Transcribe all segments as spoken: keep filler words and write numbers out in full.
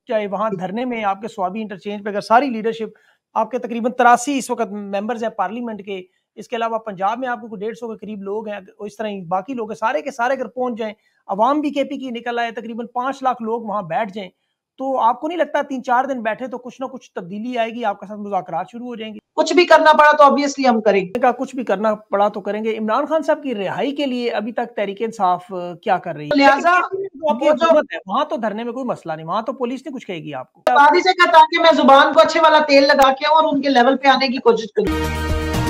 चाहे वहाँ धरने में आपके स्वाबी इंटरचेंज पे अगर सारी लीडरशिप आपके तकरीबन तिरासी इस वक्त मेंबर्स हैं पार्लियामेंट के, इसके अलावा पंजाब में आपको डेढ़ सौ के करीब लोग हैं, इस तरह ही बाकी लोग हैं, सारे के सारे अगर पहुंच जाएं, अवाम भी केपी की निकल आए, तकरीबन पांच लाख लोग वहां बैठ जाएं, तो आपको नहीं लगता तीन चार दिन बैठे तो कुछ ना कुछ तब्दीली आएगी, आपके साथ मुज़ाकरात शुरू हो जाएंगे? कुछ भी करना पड़ा तो ऑब्वियसली हम करेंगे, कुछ भी करना पड़ा तो करेंगे। इमरान खान साहब की रिहाई के लिए अभी तक तहरीक इंसाफ क्या कर रही है? लिहाजा आपकी हुकूमत है, वहां तो धरने में कोई मसला नहीं, वहां तो पुलिस नहीं कुछ कहेगी आपको। आदि से कहता कि मैं जुबान को अच्छे वाला तेल लगा के और उनके लेवल पे आने की कोशिश करूँ।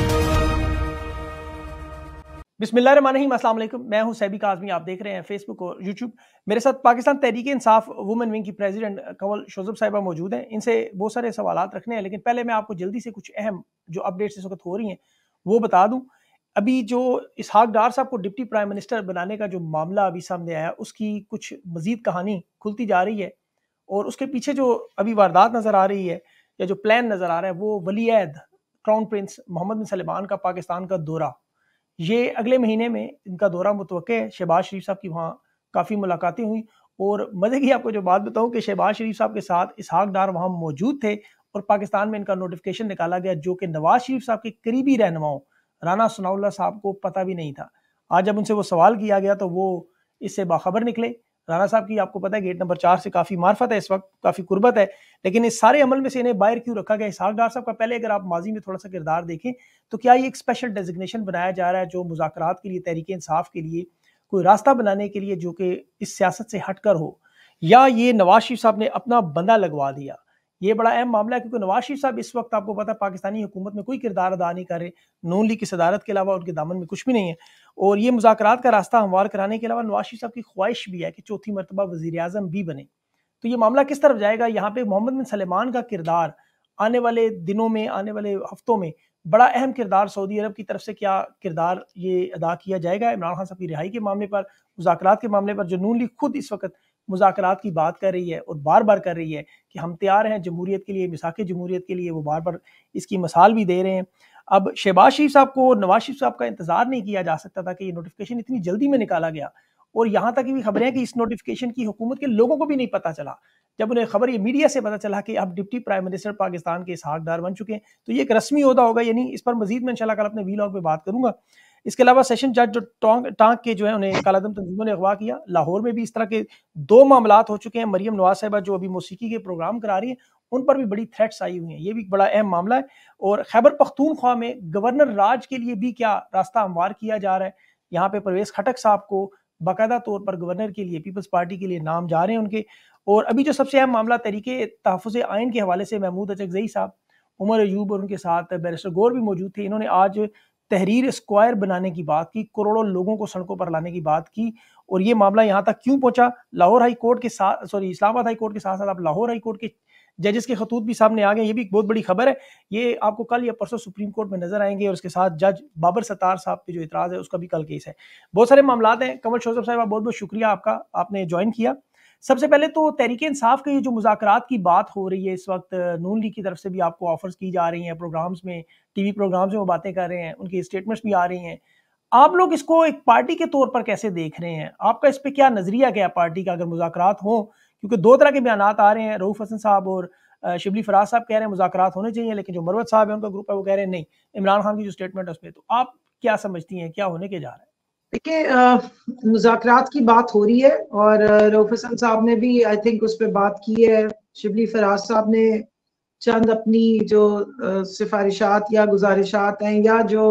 बिस्मिल्लाहिर्रहमानिर्रहीम, अस्सलाम वालेकुम, मैं हूं सैबी काज़मी, आप देख रहे हैं फेसबुक और यूट्यूब। मेरे साथ पाकिस्तान तहरीक इंसाफ वुमेन विंग की प्रेसिडेंट कंवल शोजब साहिबा मौजूद हैं। इनसे बहुत सारे सवालात रखने हैं, लेकिन पहले मैं आपको जल्दी से कुछ अहम जो अपडेट्स इस वक्त हो रही हैं वो बता दूं। अभी जो इसहाक डार साहब को डिप्टी प्राइम मिनिस्टर बनाने का जो मामला अभी सामने आया, उसकी कुछ मजीद कहानी खुलती जा रही है, और उसके पीछे जो अभी वारदात नजर आ रही है या जो प्लान नजर आ रहा है, वो वलीअहद crown prince Mohammed bin Salman का पाकिस्तान का दौरा, ये अगले महीने में इनका दौरा मुतवक्के है। शहबाज शरीफ साहब की वहाँ काफ़ी मुलाकातें हुई, और मज़े की आपको जो बात बताऊं कि शहबाज शरीफ साहब के साथ इसहाक डार वहाँ मौजूद थे, और पाकिस्तान में इनका नोटिफिकेशन निकाला गया, जो कि नवाज शरीफ साहब के करीबी रहनुमाओं राना सनाउल्लाह साहब को पता भी नहीं था। आज जब उनसे वो सवाल किया गया तो वो इससे बाखबर निकले। राना साहब की आपको पता है गेट नंबर चार से काफ़ी मार्फत है, इस वक्त काफ़ी कुर्बत है, लेकिन इस सारे अमल में से इन्हें बाहर क्यों रखा गया? इसहाक डार साहब का पहले अगर आप माजी में थोड़ा सा किरदार देखें तो क्या ये एक स्पेशल डेजिग्नेशन बनाया जा रहा है जो मुज़ाकरात के लिए, तहरीक इंसाफ के लिए कोई रास्ता बनाने के लिए, जो कि इस सियासत से हटकर हो, या ये नवाज शरीफ साहब ने अपना बंदा लगवा दिया? ये बड़ा अहम मामला है, क्योंकि नवाज शरीफ साहब इस वक्त आपको पता है पाकिस्तानी हुकूमत में कोई किरदार अदा नहीं कर रहे, नून लीग की सदारत के अलावा उनके दामन में कुछ भी नहीं है, और ये मुज़ाकरात का रास्ता हमवार कराने के अलावा नवाज शरीफ साहब की ख्वाहिश भी है कि चौथी मरतबा वज़ीर आज़म भी बने। तो ये मामला किस तरफ जाएगा? यहाँ पे मोहम्मद बिन सलमान का किरदार आने वाले दिनों में, आने वाले हफ्तों में बड़ा अहम किरदार सऊदी अरब की तरफ से क्या किरदार ये अदा किया जाएगा इमरान खान साहब की रिहाई के मामले पर, मुज़ाकरात के मामले पर, जो नून लीग खुद इस वक्त मुज़ाकरात की बात कर रही है और बार बार कर रही है कि हम तैयार हैं जमहूरियत के लिए, मिसाक़े जमहूरियत के लिए, वो बार बार इसकी मिसाल भी दे रहे हैं। अब शहबाज शरीफ साहब को नवाज शरीफ साहब का इंतजार नहीं किया जा सकता था कि ये नोटिफिकेशन इतनी जल्दी में निकाला गया, और यहाँ तक भी खबरें हैं कि इस नोटिफिकेशन की हुकूमत के लोगों को भी नहीं पता चला। जब उन्हें खबर ये मीडिया से पता चला कि अब डिप्टी प्राइम मिनिस्टर पाकिस्तान के इसहाक डार बन चुके हैं, तो ये एक रस्मी ओहदा होगा या नहीं, इस पर मजीद मैं इंशाल्लाह कल अपने वीलॉग में बात करूंगा। इसके अलावा सेशन जज जो टांग टांग के जो है उन्हें कालादम तंजीमों ने अगवा किया, लाहौर में भी इस तरह के दो मामलात हो चुके हैं। मरियम नवाज साहिबा जो अभी मौसीकी के प्रोग्राम करा रही हैं, उन पर भी बड़ी थ्रेट्स आई हुई हैं, ये भी बड़ा अहम मामला है। और खैबर पख्तूनख्वा में गवर्नर राज के लिए भी क्या रास्ता हमवार किया जा रहा है? यहाँ पे परवेज खटक साहब को बाकायदा तौर पर गवर्नर के लिए, पीपल्स पार्टी के लिए नाम जा रहे हैं उनके। और अभी जो सबसे अहम मामला तहरीके तहफ़्फ़ुज़ आइन के हवाले से महमूद अचकज़ई साहब, उमर अयूब और उनके साथ बैरिस्टर गौर भी मौजूद थे, इन्होंने आज तहरीर स्क्वायर बनाने की बात की, करोड़ों लोगों को सड़कों पर लाने की बात की। और ये मामला यहाँ तक क्यों पहुंचा? लाहौर हाई कोर्ट के साथ, सॉरी इस्लामाबाद हाई कोर्ट के साथ साथ अब लाहौर हाई कोर्ट के जजेस के खतूत भी सामने आ गए, ये भी एक बहुत बड़ी खबर है। ये आपको कल या परसों सुप्रीम कोर्ट में नजर आएंगे, और उसके साथ जज बाबर सत्तार साहब पे जो इतराज है उसका भी कल केस है। बहुत सारे मामलात हैं। कंवल शोजब साहिबा, बहुत बहुत शुक्रिया आपका, आपने ज्वाइन किया। सबसे पहले तो तहरीक इंसाफ के ये जो मुज़ाकरात की बात हो रही है इस वक्त, नून लीग की तरफ से भी आपको ऑफर्स की जा रही हैं, प्रोग्राम्स में, टीवी प्रोग्राम्स में वो बातें कर रहे हैं, उनकी स्टेटमेंट्स भी आ रही हैं। आप लोग इसको एक पार्टी के तौर पर कैसे देख रहे हैं? आपका इस पे क्या नजरिया क्या है पार्टी का, अगर मुज़ाकरात हो? क्योंकि दो तरह के बयानात आ रहे हैं, रऊफ हसन साहब और शिबली फराज साहब कह रहे हैं मुज़ाकरात होने चाहिए, लेकिन जो मरवत साहब है उनका ग्रुप है वो कह रहे हैं नहीं, इमरान खान की जो स्टेटमेंट है उस पर। तो आप क्या समझती हैं क्या होने के जा रहा है? देखिए, मुज़ाकरात की बात हो रही है, और रऊफ हसन साहब ने भी आई थिंक उस पर बात की है। शिबली फराज साहब ने चंद अपनी जो सिफारिशात या गुजारिशात हैं या जो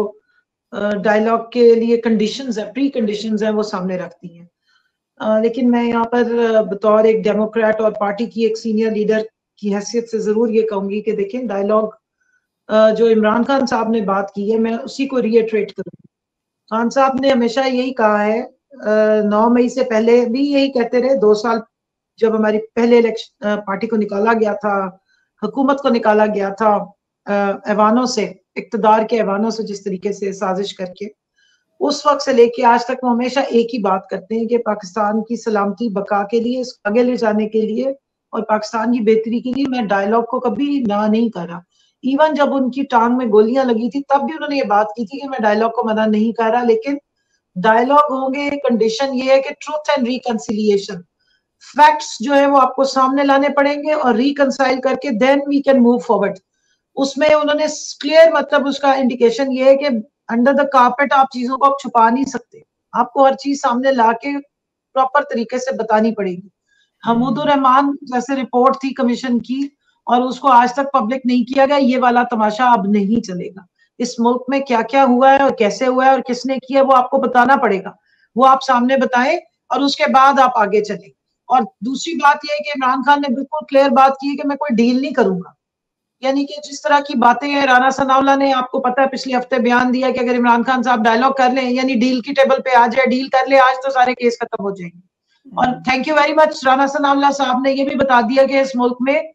डायलॉग के लिए कंडीशंस है, प्री कंडीशंस हैं, वो सामने रखती हैं। आ, लेकिन मैं यहाँ पर बतौर एक डेमोक्रेट और पार्टी की एक सीनियर लीडर की हैसियत से जरूर ये कहूंगी कि देखें, डायलॉग जो इमरान खान साहब ने बात की है, मैं उसी को रिएट्रेट करूंगी। खान साहब ने हमेशा यही कहा है, नौ मई से पहले भी यही कहते रहे, दो साल जब हमारी पहले इलेक्शन पार्टी को निकाला गया था, हुकूमत को निकाला गया था ऐवानों से, इक्तदार के ऐवानों से जिस तरीके से साजिश करके, उस वक्त से लेके आज तक वो हमेशा एक ही बात करते हैं कि पाकिस्तान की सलामती बका के लिए, इसको आगे ले जाने के लिए और पाकिस्तान की बेहतरी के लिए मैं डायलॉग को कभी ना नहीं करा। इवन जब उनकी टांग में गोलियां लगी थी तब भी उन्होंने ये बात की थी कि मैं डायलॉग को मना नहीं कर रहा, लेकिन डायलॉग होंगे, कंडीशन ये है कि ट्रूथ एंड रिकंसिलिएशन, फैक्ट्स जो है वो आपको सामने लाने पड़ेंगे और रिकंसाइल करके then we can move forward. उसमें उन्होंने क्लियर मतलब उसका इंडिकेशन ये है कि अंडर द कारपेट आप चीजों को आप छुपा नहीं सकते, आपको हर चीज सामने लाके प्रॉपर तरीके से बतानी पड़ेगी। हमूदुर रहमान जैसे रिपोर्ट थी कमीशन की और उसको आज तक पब्लिक नहीं किया गया, ये वाला तमाशा अब नहीं चलेगा। इस मुल्क में क्या क्या हुआ है और कैसे हुआ है और किसने किया वो आपको बताना पड़ेगा, वो आप सामने बताएं और उसके बाद आप आगे चलें। और दूसरी बात यह है कि इमरान खान ने बिल्कुल क्लियर बात की है कि मैं कोई डील नहीं करूंगा, यानी कि जिस तरह की बातें हैं, राना सनाउल्लाह ने आपको पता है पिछले हफ्ते बयान दिया कि अगर इमरान खान साहब डायलॉग कर लें यानी डील की टेबल पे आ जाए, डील कर ले आज तो सारे केस खत्म हो जाएंगे। और thank you very much Rana Sanaullah sahab ने ये भी बता दिया कि इस मुल्क में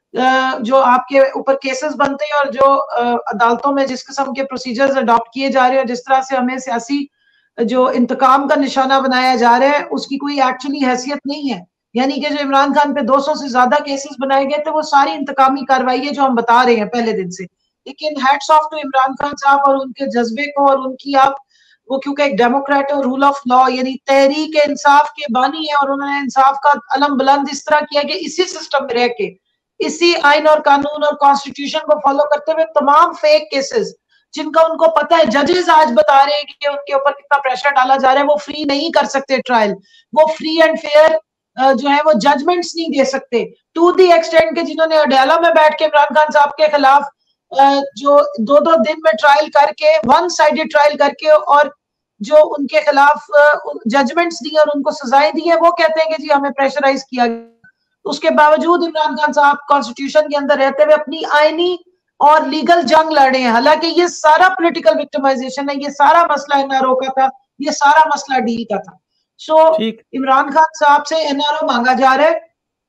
जो आपके ऊपर केसेस बनते हैं और जो अदालतों में जिस किस्म के प्रोसीजर्स अडॉप्ट किए जा रहे हैं, जिस तरह से हमें सियासी जो इंतकाम का निशाना बनाया जा रहा है, उसकी कोई एक्चुअली हैसियत नहीं है। यानी कि जो इमरान खान पे दो सौ से ज्यादा केसेस बनाए गए थे वो सारी इंतकामी कार्रवाई है जो हम बता रहे हैं पहले दिन से। लेकिन hats off to Imran Khan sahab और उनके जज्बे को और उनकी आप वो क्योंकि एक डेमोक्रेट और रूल ऑफ लॉ यानी तहरीक इंसाफ के बानी है और उन्होंने इंसाफ का अलम बुलंद इस तरह किया कि इसी सिस्टम में रह के इसी आइन और कानून और कॉन्स्टिट्यूशन को फॉलो करते हुए तमाम फेक केसेस जिनका उनको पता है, जजेस आज बता रहे हैं कि उनके ऊपर कितना प्रेशर डाला जा रहा है, वो फ्री नहीं कर सकते ट्रायल, वो फ्री एंड फेयर जो है वो जजमेंट्स नहीं दे सकते। टू दी एक्सटेंड के जिन्होंने अडयाला में बैठ के इमरान खान साहब के खिलाफ जो दो दो दिन में ट्रायल करके वन साइडेड ट्रायल करके और जो उनके खिलाफ जजमेंट्स दिए और उनको सजाएं दी है, वो कहते हैं कि जी हमें प्रेशराइज किया गया। उसके बावजूद इमरान खान साहब कॉन्स्टिट्यूशन के अंदर रहते हुए अपनी आईनी और लीगल जंग लड़े हैं। हालांकि ये सारा पॉलिटिकल विक्टिमाइजेशन है, ये सारा मसला एनआरओ का था, ये सारा मसला डील का था। सो so, इमरान खान साहब से एनआरओ मांगा जा रहा है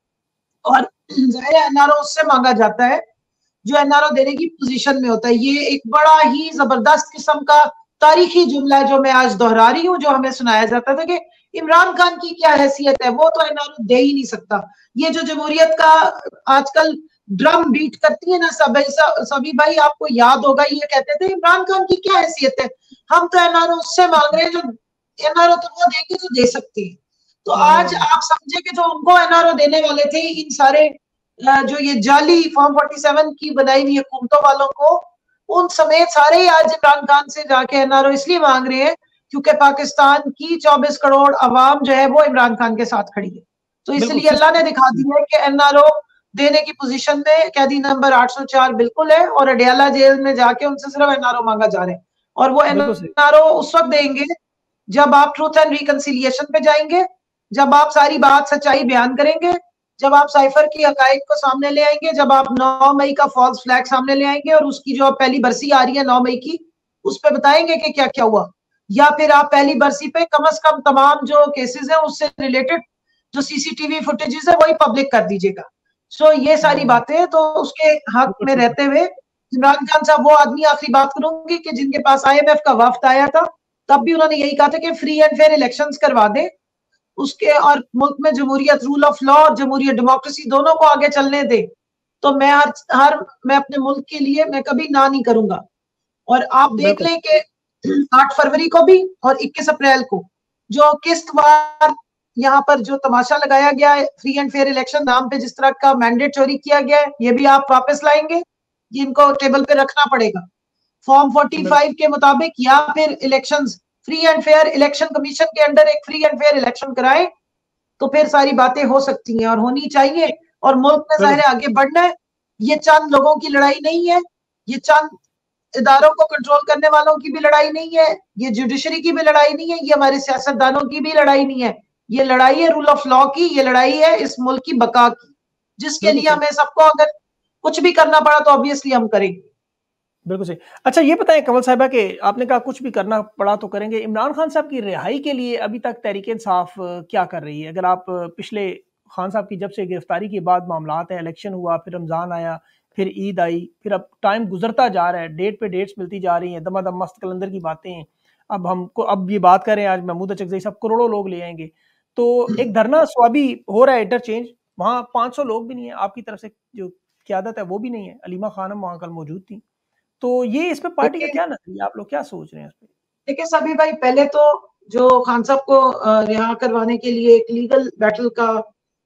और जाहिर है एनआरओ उससे मांगा जाता है जो एनआरओ देने की पोजीशन में होता है। ये एक बड़ा ही जबरदस्त किस्म का तारीखी जुमला है जो मैं आज दोहरा रही हूँ, जो हमें सुनाया जाता था कि इमरान खान की क्या हैसियत है, वो तो एनआरओ दे ही नहीं सकता। ये जो जमहूरियत का आजकल ड्रम बीट करती है ना सभी सभी भाई, आपको याद होगा ये कहते थे इमरान खान की क्या हैसियत है, हम तो एनआरओ उससे मांग रहे हैं जो एनआरओ तो वो देंगे जो दे सकते हैं। तो आज आप समझे कि जो उनको एनआरओ देने वाले थे इन सारे जो ये जाली फॉर्म फोर्टी सेवन की बनाई हुई हुकूमतों वालों को, उन समेत सारे ही आज इमरान खान से जाके एनआरओ इसलिए मांग रहे हैं क्योंकि पाकिस्तान की चौबीस करोड़ अवाम जो है वो इमरान खान के साथ खड़ी है। तो इसलिए अल्लाह ने दिखा दिया है कि एनआरओ देने की पोजीशन में कैदी नंबर आठ सौ चार बिल्कुल है और अडयाला जेल में जाके उनसे सिर्फ एनआरओ मांगा जा रहा है। और वो एनआरओ उस वक्त देंगे जब आप ट्रूथ एंड रिकंसिलिएशन पे जाएंगे, जब आप सारी बात सच्चाई बयान करेंगे, जब आप साइफर की हकाइक को सामने ले आएंगे, जब आप नौ मई का फॉल्स फ्लैग सामने ले आएंगे और उसकी जो पहली बरसी आ रही है नौ मई की, उस पर बताएंगे कि क्या क्या हुआ, या फिर आप पहली बरसी पे कम अज कम तमाम जो केसेस हैं उससे रिलेटेड जो सीसीटीवी फुटेजेस है वही पब्लिक कर दीजिएगा। सो ये सारी बातें तो उसके हक में रहते हुए इमरान खान साहब वो आदमी, आखिरी बात करूंगी, कि जिनके पास आईएमएफ का वफ्द आया था तब भी उन्होंने यही कहा था कि फ्री एंड फेयर इलेक्शंस करवा दें उसके और मुल्क में जमहूरियत, रूल ऑफ लॉ और जमहूरियत, डेमोक्रेसी दोनों को आगे चलने दे। तो मैं हर हर मैं अपने मुल्क के लिए मैं कभी ना नहीं करूंगा। और आप देख लें कि आठ फरवरी को भी और इक्कीस अप्रैल को जो किस्तवार यहाँ पर जो तमाशा लगाया गया है फ्री एंड फेयर इलेक्शन नाम पे, जिस तरह का मैंडेट चोरी किया गया है, ये भी आप वापस लाएंगे, इनको टेबल पे रखना पड़ेगा फॉर्म पैंतालीस के मुताबिक, या फिर elections free and fair election commission के अंडर एक फ्री एंड फेयर इलेक्शन कराए तो फिर सारी बातें हो सकती हैं और होनी चाहिए। और मुल्क में जाहिर आगे बढ़ना है। ये चंद लोगों की लड़ाई नहीं है, ये चंद इदारों को कंट्रोल करने वालों की भी लड़ाई नहीं है, ये जुडिशरी की भी लड़ाई नहीं है, ये हमारे सियासतदानों की भी लड़ाई नहीं है, ये लड़ाई है रूल ऑफ लॉ की, ये लड़ाई है इस मुल्क की बका की, जिसके लिए हमें सबको अगर कुछ भी करना पड़ा तो ऑब्वियसली हम करेंगे। बिल्कुल सही। अच्छा ये बताएं कंवल साहिबा के आपने कहा कुछ भी करना पड़ा तो करेंगे, इमरान खान साहब की रिहाई के लिए अभी तक तहरीक इंसाफ क्या कर रही है? अगर आप पिछले खान साहब की जब से गिरफ्तारी के बाद मामलात हैं, इलेक्शन हुआ, फिर रमज़ान आया, फिर ईद आई, फिर अब टाइम गुजरता जा रहा है, डेट पे डेट्स मिलती जा रही हैं, दमादम मस्त कलंदर की बातें हैं। अब हमको अब ये बात करें, आज महमूद अचकज़ई साहब करोड़ों लोग ले आएंगे, तो एक धरना स्वाबी हो रहा है इंटरचेंज, वहाँ पाँच सौ लोग भी नहीं है, आपकी तरफ से जो क़यादत है वो भी नहीं है, अलीमा खानम वहाँ कल मौजूद थी। तो ये इस पे पार्टी का क्या नजरिया, आप लोग क्या सोच रहे हैं इस पे? देखिए सभी भाई, पहले तो जो खान साहब को रिहा करवाने के लिए एक लीगल बैटल का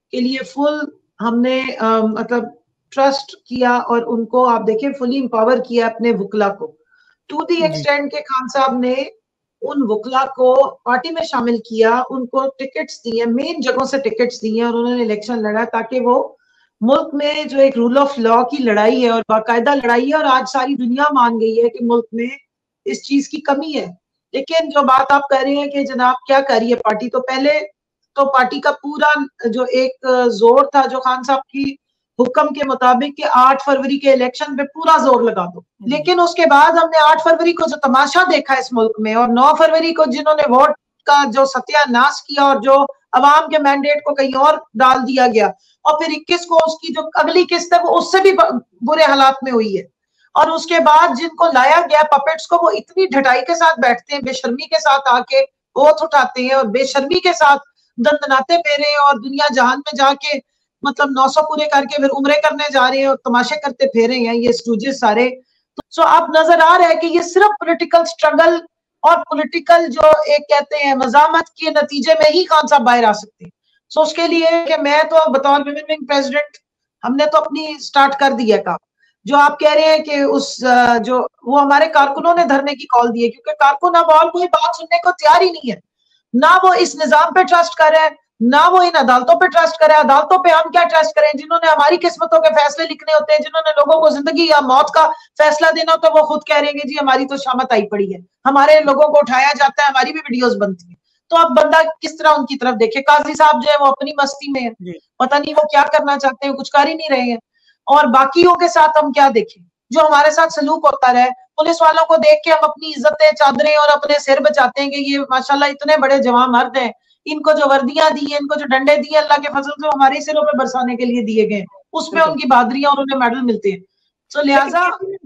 के लिए फुल हमने uh, मतलब ट्रस्ट किया और उनको आप देखिए फुली एम्पावर किया अपने वकला को, टू दी एक्सटेंड के खान साहब ने उन वकला को पार्टी में शामिल किया, उनको टिकट्स दिए, मेन जगहों से टिकट्स दिए और उन्होंने इलेक्शन लड़ा ताकि वो मुल्क में जो एक रूल ऑफ लॉ की लड़ाई है और बाकायदा लड़ाई है, और आज सारी दुनिया मान गई है कि मुल्क में इस चीज की कमी है। लेकिन जो बात आप कह रहे हैं कि जनाब क्या कर रही है पार्टी, तो पहले तो पार्टी का पूरा जो एक जोर था जो खान साहब की हुक्म के मुताबिक कि आठ फरवरी के इलेक्शन पे पूरा जोर लगा दो, लेकिन उसके बाद हमने आठ फरवरी को जो तमाशा देखा इस मुल्क में और नौ फरवरी को जिन्होंने वोट का जो सत्यानाश किया और जो अवाम के मैंडेट को कहीं और डाल दिया गया, और फिर इक्कीस को उसकी जो अगली किस्त है वो उससे भी बुरे हालात में हुई है, और उसके बाद जिनको लाया गया पपेट्स को, वो इतनी ढटाई के साथ बैठते हैं, बेशर्मी के साथ आके ओथ उठाते हैं और बेशर्मी के साथ दंदनाते फेरे और दुनिया जहान में जाके मतलब नौ सौ पूरे करके फिर उम्रे करने जा रहे हैं और तमाशे करते फेरे हैं ये स्टूजेस सारे। तो सो आप नजर आ रहा है कि ये सिर्फ पॉलिटिकल स्ट्रगल और पॉलिटिकल जो एक कहते हैं मजामत के नतीजे में ही खान साहब बाहर आ सकते हैं। सो उसके लिए कि मैं तो बतौर विमेन विंग प्रेसिडेंट हमने तो अपनी स्टार्ट कर दिया काम। जो आप कह रहे हैं कि उस जो वो हमारे कारकुनों ने धरने की कॉल दी है, क्योंकि कारकुन अब और कोई बात सुनने को तैयार ही नहीं है, ना वो इस निजाम पे ट्रस्ट कर रहे हैं, ना वो इन अदालतों पे ट्रस्ट करें। अदालतों पे हम क्या ट्रस्ट करें जिन्होंने हमारी किस्मतों के फैसले लिखने होते हैं, जिन्होंने लोगों को जिंदगी या मौत का फैसला देना होता है, वो खुद कह रहे हैं जी हमारी तो शामत आई पड़ी है, हमारे लोगों को उठाया जाता है, हमारी भी वीडियोस बनती है। तो अब बंदा किस तरह उनकी तरफ देखे। काजी साहब जो है वो अपनी मस्ती में है, पता नहीं वो क्या करना चाहते हैं, कुछ कर ही नहीं रहे हैं। और बाकियों के साथ हम क्या देखें, जो हमारे साथ सलूक होता रहे। पुलिस वालों को देख के हम अपनी इज्जतें, चादरें और अपने सिर बचाते हैं कि ये माशाल्लाह इतने बड़े जवान मर्द हैं, इनको जो वर्दियां दी है, इनको जो डंडे दिए अल्लाह के फजल से हमारे सिरों पे बरसाने के लिए दिए गए, उसमें उनकी बहादुरियां और उन्हें मेडल मिलते हैं। तो लिहाजा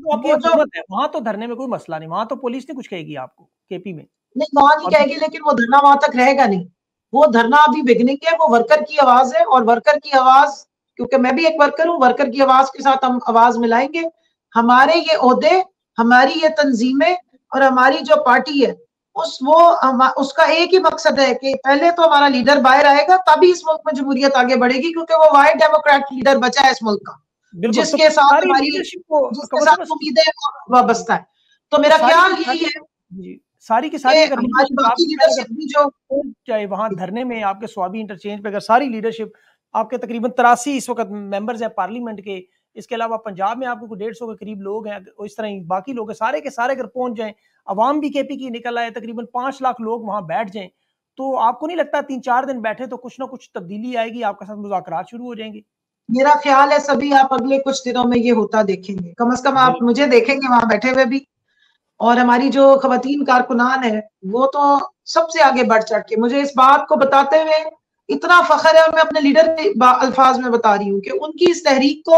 वहां तो धरने में कोई मसला नहीं, वहां तो पुलिस नहीं कुछ कहेगी आपको, केपी में नहीं वहां नहीं कहेगी, लेकिन वो धरना वहां तक रहेगा नहीं। वो धरना अभी बिगनिंग है, वो वर्कर की आवाज है, और वर्कर की आवाज, क्योंकि मैं भी एक वर्कर हूँ, वर्कर की आवाज के साथ हम आवाज मिलाएंगे। हमारे ये ओहदे, हमारी ये तंजीमें और हमारी जो पार्टी है, उस वो उसका एक ही मकसद है कि पहले तो हमारा लीडर बाहर आएगा, तभी इस मुल्क में जमहूरियत आगे बढ़ेगी, क्योंकि वो वाइड डेमोक्रेट लीडर बचा है इस मुल्क का, जिसके साथ हमारी जिसके साथ उम्मीदें वाबस्ता है। तो मेरा ख्याल यही है सारी की सारी अगर हमारी बाकी लीडरशिप भी जो चाहे वहां धरने में आपके स्वाबी इंटरचेंज पे अगर सारी लीडरशिप आपके तकरीबन तिरासी इस वक्त मेंबर्स हैं पार्लियामेंट के, इसके अलावा पंजाब में आपको डेढ़ सौ के करीब लोग हैं, इस तरह बाकी लोग हैं, सारे के सारे अगर पहुंच जाएं, अवाम भी केपी की निकल आए, तकरीबन पांच लाख लोग वहां बैठ जाएं, तो आपको नहीं लगता तीन चार दिन बैठे तो कुछ ना कुछ तब्दीली आएगी, आपके साथ मुज़ाकरात शुरू हो जाएंगे? मेरा ख्याल है सभी आप अगले कुछ दिनों में ये होता देखेंगे, कम अज कम आप मुझे देखेंगे वहां बैठे हुए भी। और हमारी जो खवातीन कारकुनान है वो तो सबसे आगे बढ़ चढ़ के, मुझे इस बात को बताते हुए इतना फख्र है, और मैं अपने लीडर के अल्फाज में बता रही हूँ कि उनकी इस तहरीक को,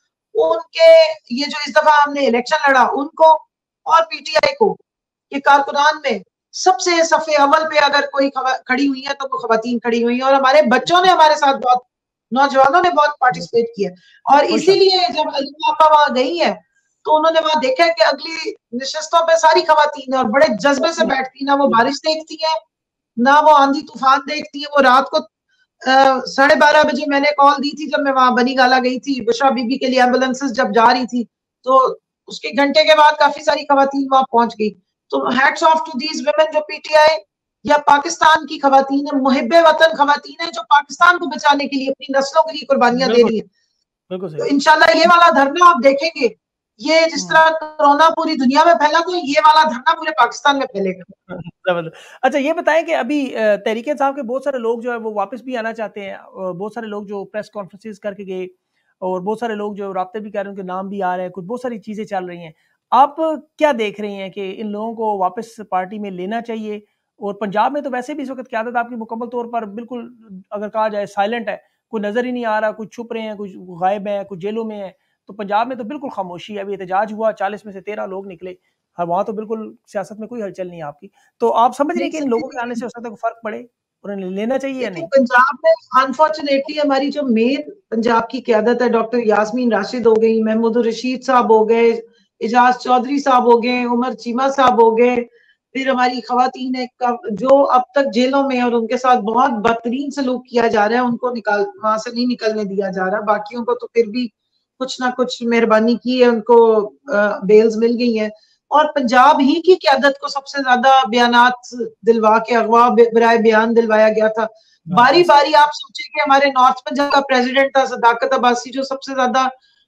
उनके ये जो इस दफा हमने इलेक्शन लड़ा उनको और पीटीआई को, ये कारकुनान में सबसे सफ़े अव्वल पे अगर कोई खड़ी हुई है तो वो खवातीन खड़ी हुई है, और हमारे बच्चों ने हमारे साथ बहुत, नौजवानों ने बहुत पार्टिसिपेट किया। और इसीलिए जब अलीमा आपा वहां गई है तो उन्होंने वहां देखा है कि अगली नशस्तों पे सारी खवातीन है और बड़े जज्बे से बैठती, ना वो बारिश देखती है, ना वो आंधी तूफान देखती है। वो रात को साढ़े बारह बजे मैंने कॉल दी थी जब मैं वहां बनी गाला गई थी, बुशरा बीबी के लिए एम्बुलेंसेस जब जा रही थी, तो उसके घंटे के बाद काफी सारी खवातीन वहां पहुंच गई। तो hats off to these women जो पीटीआई या पाकिस्तान की खवातीन है, मुहिब्बे वतन खवातीन है, जो पाकिस्तान को बचाने के लिए अपनी नस्लों के लिए कुर्बानियां दे रही है। तो इंशाल्लाह ये वाला धरना आप देखेंगे, ये जिस तरह कोरोना पूरी दुनिया में फैला तो ये वाला धरना पूरे पाकिस्तान में फैलेगा। अच्छा ये बताएं कि अभी तहरीक इंसाफ के बहुत सारे लोग जो है वो वापस भी आना चाहते हैं, बहुत सारे लोग जो प्रेस कॉन्फ्रेंसेस करके गए और बहुत सारे लोग जो राब्ते भी कर रहे हैं, उनके नाम भी आ रहे हैं, कुछ बहुत सारी चीजें चल रही हैं। आप क्या देख रही हैं कि इन लोगों को वापस पार्टी में लेना चाहिए? और पंजाब में तो वैसे भी इस वक्त क़यादत आपकी मुकम्मल तौर पर बिल्कुल अगर कहा जाए साइलेंट है, कोई नजर ही नहीं आ रहा, कुछ छुप रहे हैं, कुछ गायब है, कुछ जेलों में है। तो पंजाब में तो बिल्कुल खामोशी है, अभी एहतजाज हुआ, चालीस में से तेरह लोग निकले, हाँ वहां तो बिल्कुल सियासत में कोई हलचल नहीं है आपकी। तो आप समझ रहे हैं कि इन लोगों के आने से हो सकता है फर्क पड़े और इन्हें लेना चाहिए या नहीं? पंजाब में अनफॉर्चुनेटली हमारी जो मेन पंजाब की क़यादत है, डॉक्टर यास्मीन राशिद हो गई, महमूद रशीद साहब हो गए, इजाज चौधरी साहब हो गए, उमर चीमा साहब हो गए, फिर हमारी खवातीन जो अब तक जेलों में और उनके साथ बहुत बदतरीन सलूक किया जा रहा है, उनको निकाल वहां से नहीं निकलने दिया जा रहा। बाकियों को तो फिर भी कुछ ना कुछ मेहरबानी की है, उनको बेल्स मिल गई है। और पंजाब ही की क़यादत को सबसे ज्यादा बयानात दिलवा के अगवा बराए बयान दिलवाया गया था। बारी बारी आप सोचे कि हमारे नॉर्थ पंजाब का प्रेसिडेंट था सदाकत अब्बासी, जो सबसे ज्यादा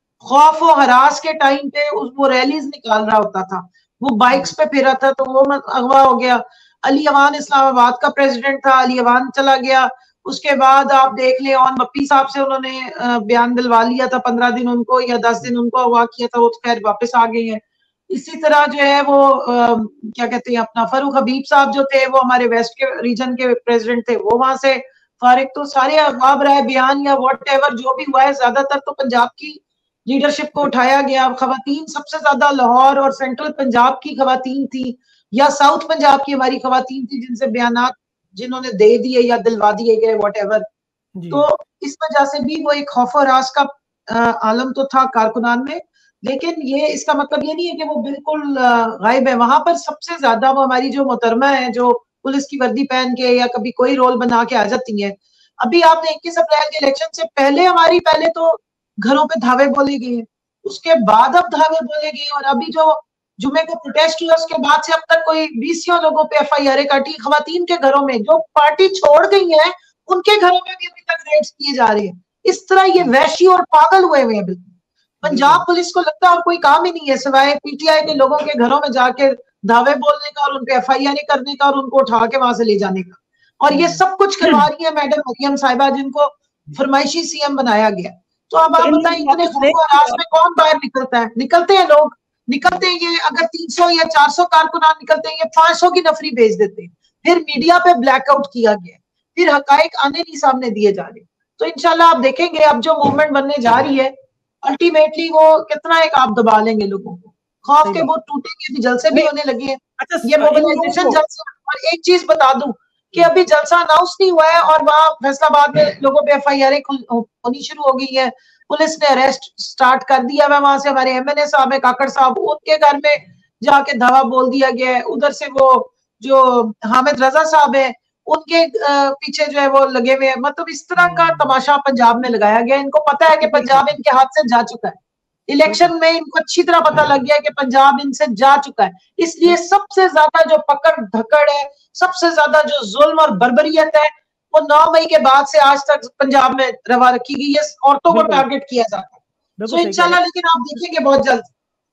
खौफ और हरास के टाइम पे उस वो रैलीज निकाल रहा होता था, वो बाइक्स पे फिरा था, तो वो अगवा हो गया। अली अवान इस्लामाबाद का प्रेसिडेंट था, अली अवान चला गया। उसके बाद आप देख ले और मप्पी साहब से उन्होंने बयान दिलवा लिया था, पंद्रह दिन उनको या दस दिन उनको अगवा किया था, वो तो खैर वापस आ गए हैं। इसी तरह जो है वो आ, क्या कहते हैं अपना फरूक हबीब साहब जो थे, वो हमारे वेस्ट के रीजन के प्रेसिडेंट थे, वो वहां से फारिग। तो सारे अगवा बराए बयान या वॉट एवर जो भी हुआ है, ज्यादातर तो पंजाब की लीडरशिप को उठाया गया। खवातीन सबसे ज्यादा लाहौर और सेंट्रल पंजाब की खवातीन थी या साउथ पंजाब की हमारी खवातीन थी, जिनसे बयानात जिन्होंने दे दिए या दिलवा दिए गए वॉट एवर। तो इस वजह से भी वो एक खौफ और राज का आलम तो था कारकुनान में, लेकिन ये इसका मतलब ये नहीं है कि वो बिल्कुल गायब है। वहां पर सबसे ज्यादा वो हमारी जो मोहतरमा है, जो पुलिस की वर्दी पहन के या कभी कोई रोल बना के आ जाती है। अभी आपने इक्कीस अप्रैल के इलेक्शन से पहले हमारी पहले तो घरों पे धावे बोले गए, उसके बाद अब धावे बोले गए, और अभी जो जुमे को प्रोटेस्ट हुआ उसके बाद से अब तक कोई बीसियों लोगों पे एफ आई आर काटी। खवातीन के घरों में जो पार्टी छोड़ गई है उनके घरों में भी अभी तक रेड्स किए जा रहे हैं। इस तरह ये वैशी और पागल हुए हुए हैं बिल्कुल। पंजाब पुलिस को लगता है और कोई काम ही नहीं है सिवाय पीटीआई के लोगों के घरों में जाके दावे बोलने का और उनके एफ आई आर करने का और उनको उठा के वहां से ले जाने का। और ये सब कुछ करवा रही है मैडम मरियम साहिबा, जिनको फरमाइशी सीएम बनाया गया। तो अब आप बताएं, इतने खौफ में कौन बाहर निकलता है? निकलते हैं लोग, निकलते हैं ये अगर तीन सौ या चार सौ कारकुनान निकलते हैं, ये पांच सौ की नफरी भेज देते हैं। फिर मीडिया पे ब्लैकआउट किया गया, फिर हकाइक आने नहीं सामने दिए जा रहे। तो इंशाल्लाह आप देखेंगे अब जो मूवमेंट बनने जा रही है, अल्टीमेटली वो कितना एक आप दबा लेंगे लोगों को, खौफ के बहुत टूटेंगे, भी जलसे भी होने लगे हैं। ये मोबिलाइजेशन जलसे। और एक चीज बता दूं कि अभी जलसा अनाउंस नहीं हुआ है और वहां फैसलाबाद में लोगों पे एफ आई आर होनी शुरू हो गई है, पुलिस ने अरेस्ट स्टार्ट कर दिया है। वहां से हमारे एम एन ए साहब है काकड़ साहब, उनके घर में जाके धावा बोल दिया गया है। उधर से वो जो हामिद रजा साहब है उनके पीछे जो है वो लगे हुए हैं। मतलब इस तरह का तमाशा पंजाब में लगाया गया। इनको पता है कि पंजाब इनके हाथ से जा चुका है, इलेक्शन में इनको अच्छी तरह पता लग गया है कि पंजाब इनसे जा चुका है। इसलिए सबसे ज्यादा जो पकड़ धकड़ है, सबसे ज्यादा जो जुल्म और बर्बरियत है, वो नौ मई के बाद से आज तक पंजाब में रवा रखी गई है। औरतों को टारगेट किया जाता है। तो इंशाल्लाह लेकिन आप देखेंगे बहुत जल्द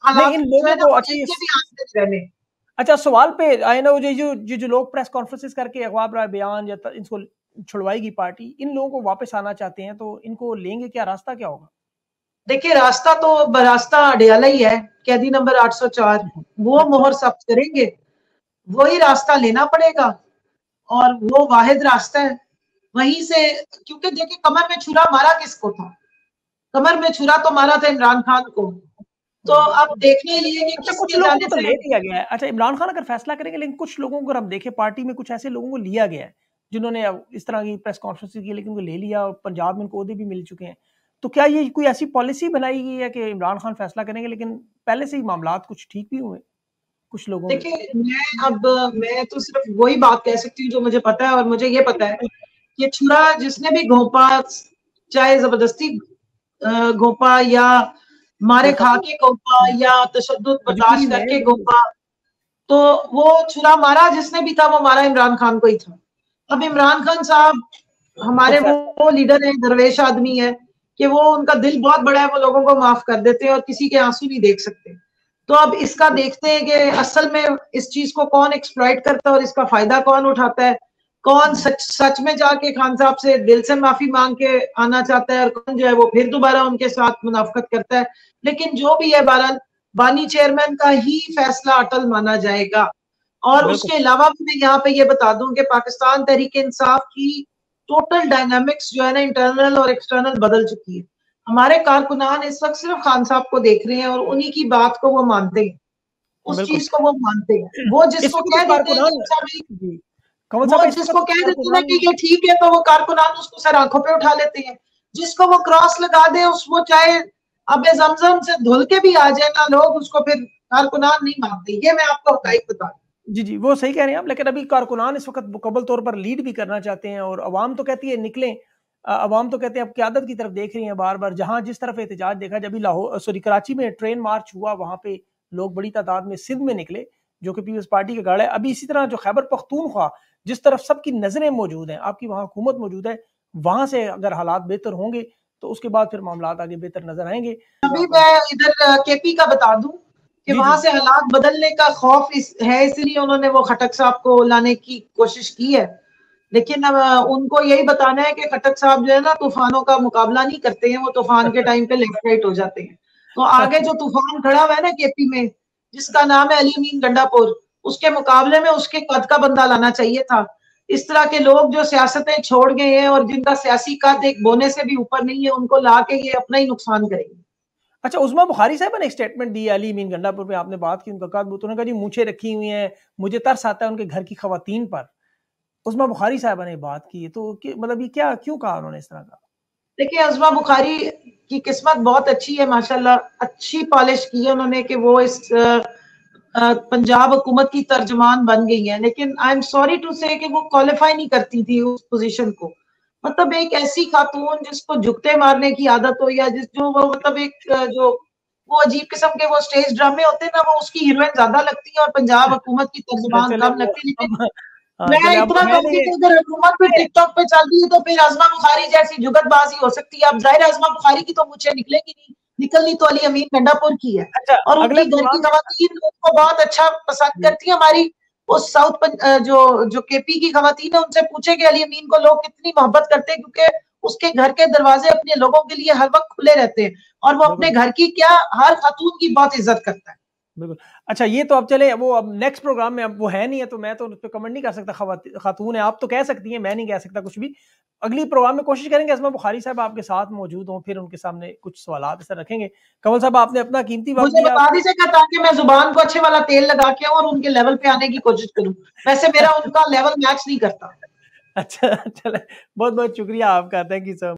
हालात। अच्छा, सवाल पे आई नो जो जो जो लोग प्रेस कॉन्फ्रेंसेस करके अगवा बराए बयान या इनको छुड़वाएगी पार्टी, इन लोगों को वापस आना चाहते हैं, तो इनको लेंगे क्या? रास्ता क्या होगा? देखिए, रास्ता तो रास्ता अडियाला ही है, कैदी नंबर आठ सौ चार, वो मोहर सख्त करेंगे, वही रास्ता लेना पड़ेगा और वो वाहिद रास्ता है वहीं से। क्योंकि देखिए, कमर में छुरा मारा किसको था? कमर में छुरा तो मारा था इमरान खान को। तो अब देखना ये है कि अच्छा, कुछ लोगों को तो ले लिया गया है। अच्छा, इमरान खान अगर फैसला करेंगे, लेकिन कुछ लोगों को हम देखें पार्टी में कुछ ऐसे लोगों को लिया गया है जिन्होंने इस तरह की प्रेस कॉन्फ्रेंस की, लेकिन उनको ले लिया और पंजाब में उनको ओहदे भी मिल चुके हैं। तो क्या ये कोई ऐसी पॉलिसी बनाई गई है कि इमरान खान फैसला करेंगे, लेकिन पहले से ही मामलात कुछ ठीक भी हुए कुछ लोगों? देखिए, मैं अब मैं तो सिर्फ वही बात कह सकती हूँ जो मुझे पता है, और मुझे ये पता है कि छुरा जिसने भी घोंपा, चाहे जबरदस्ती घोंपा या मारे खा के घोंपा या तशद्दुद बर्दाश्त करके घोंपा, तो वो छुरा मारा जिसने भी था वो मारा इमरान खान को ही था। अब इमरान खान साहब हमारे वो, वो लीडर है, दरवेश आदमी है कि वो उनका दिल बहुत बड़ा है, वो लोगों को माफ कर देते हैं और किसी के आंसू नहीं देख सकते। तो अब इसका देखते हैं कि असल में इस चीज को कौन एक्सप्लॉइट करता है और इसका फायदा कौन उठाता है, कौन सच सच में जाके खान साहब से दिल से माफी मांग के आना चाहता है और कौन जो है वो फिर दोबारा उनके साथ मुनाफकत करता है। लेकिन जो भी है, बहरहाल बानी चेयरमैन का ही फैसला अटल माना जाएगा। और उसके अलावा भी मैं यहाँ पे ये बता दूं कि पाकिस्तान तहरीक इंसाफ की टोटल डायनामिक्स जो है ना, इंटरनल और एक्सटर्नल बदल चुकी है। हमारे कारकुनान इस वक्त सिर्फ खान साहब को देख रहे हैं और उन्हीं की बात को वो मानते हैं, उस चीज को वो मानते हैं। वो जिसको कह देते हैं वो जिसको कह देते हैं कि ये ठीक है, तो वो कारकुनान उसको सर आंखों पे उठा लेते हैं। जिसको वो क्रॉस लगा दे, उस वो चाहे अब जमजम से धुल के भी आ जाए ना लोग, उसको फिर कारकुनान नहीं मानते। ये मैं आपको हकाइक बता दूं। जी, जी, वो सही कह रहे हैं आप, लेकिन अभी कारकुनान इस वक़्त मुकम्मल तौर पर लीड भी करना चाहते हैं और अवाम तो कहती है निकलें। अ, अवाम तो कहते हैं अब क़यादत की तरफ देख रही हैं बार-बार, जहाँ जिस तरफ एहतजाज देखा, जब भी लाहौर सॉरी कराची में ट्रेन मार्च हुआ, वहाँ पे लोग बड़ी तादाद में सिंध में निकले, जो कि पीपल्स पार्टी का गढ़ है। अभी इसी तरह जो खैबर पख्तूनख्वा, जिस तरफ सबकी नज़रें मौजूद हैं, आपकी वहाँ हुकूमत मौजूद है, वहाँ से अगर हालात बेहतर होंगे, तो उसके बाद फिर मामलात आगे बेहतर नज़र आएँगे। अभी मैं इधर केपी का बता दूँ कि जी, वहाँ जी। से हालात बदलने का खौफ इस है, इसलिए उन्होंने वो खट्टक साहब को लाने की कोशिश की है। लेकिन अब उनको यही बताना है कि खट्टक साहब जो है ना तूफ़ानों का मुकाबला नहीं करते हैं, वो तूफ़ान के टाइम पे लेफ्ट राइट हो जाते हैं। तो आगे जो तूफ़ान खड़ा हुआ है ना केपी में, जिसका नाम है अली अमीन गंडापुर, उसके मुकाबले में उसके कद का बंदा लाना चाहिए था। इस तरह के लोग जो सियासतें छोड़ गए हैं और जिनका सियासी कद एक बोने से भी ऊपर नहीं है, उनको ला के ये अपना ही नुकसान करेंगे। अच्छा, उस्मा बुखारी साहिबा ने एक स्टेटमेंट दी है, अली अमीन गंडापुर पे आपने बात की, उनका कद, उन्होंने कहा जी मूंछें रखी हुई हैं, मुझे तरस आता है उनके घर की खवातीन पर। उस्मा बुखारी साहिबा ने बात की है, तो कि मतलब ये क्या क्यों कहा उन्होंने इस तरह का? देखिए, उस्मा बुखारी की किस्मत बहुत अच्छी है माशाल्लाह, अच्छी पॉलिश की है उन्होंने कि वो इस अ अ, पंजाब हुकूमत की तर्जुमान बन गई हैं, लेकिन आई एम सॉरी टू से कि वो क्वालिफाई नहीं करती थी उस पोज़ीशन को। मतलब एक ऐसी खातून जिसको जुगते मारने की आदत हो या जिस जो वो मतलब एक जो वो अजीब किस्म के वो स्टेज ड्रामे होते हैं ना, वो उसकी हीरोइन ज़्यादा लगती है और पंजाब हुकूमत की अच्छा, तर्जुमान चले कम वो लगती है। लेकिन अब हाँ, मैं चले अब इतना मैंने कहूँगी कि अगर हुकूमत भी टिकटॉक पे चल रही है तो फिर अज़मा बुखारी जैसी जुगतबाज़ी हो सकती है। अब ज़ाहिर है अज़मा बुखारी की तो मूंछें निकलेंगी नहीं, निकलनी तो अली अमीन गंडापुर की है अच्छा, और अगले उनकी घर की प्रोग्राम में खवातीन उनको बहुत अच्छा पसंद जी। करती है। हमारी वो साउथ पं अ, जो जो केपी की खवातीन है उनसे पूछे कि अली अमीन को लोग कितनी मोहब्बत करते हैं क्योंकि उसके घर के दरवाज़े अपने लोगों के लिए हर वक़्त खुले रहते हैं और वो अपने बिल्कुल। घर की क्या हर खातून की बहुत इज़्ज़त करता है। बिल्कुल। अच्छा, ये तो अब चले वो अब नेक्स्ट प्रोग्राम में अब वो है नहीं है, तो मैं तो उस पे कमेंट नहीं कर सकता, खवाती खातून है, आप तो कह सकती हैं, मैं नहीं कह सकता कुछ भी। अगली प्रोग्राम में कोशिश करेंगे अज़मा बुखारी साहब आपके साथ मौजूद हों, फिर उनके सामने कुछ सवालात ऐसे रखेंगे। कंवल साहब आपने अपना कीमती वक़्त मुझे दिया। बता दीजिएगा ताकि मैं ज़ुबान को अच्छे वाला तेल लगा के आऊँ और उनके लेवल पे आने की कोशिश करूँ। वैसे मेरा उनका लेवल मैच नहीं करता। अच्छा, चलें बहुत-बहुत शुक्रिया आपका। Thank you so